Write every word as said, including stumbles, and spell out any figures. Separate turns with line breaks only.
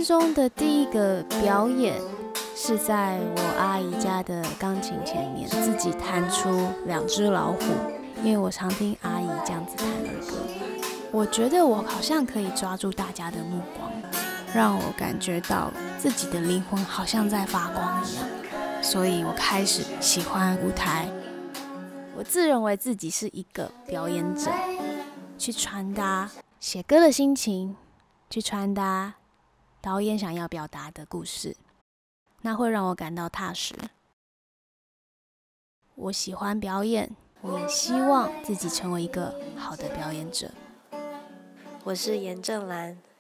生中的第一个表演是在我阿姨家的钢琴前面，自己弹出两只老虎。因为我常听阿姨这样子弹儿歌，我觉得我好像可以抓住大家的目光，让我感觉到自己的灵魂好像在发光一样。所以我开始喜欢舞台。我自认为自己是一个表演者，去传达写歌的心情，去传达导演想要表达的故事，那会让我感到踏实。我喜欢表演，我也希望自己成为一个好的表演者。
我是严正兰。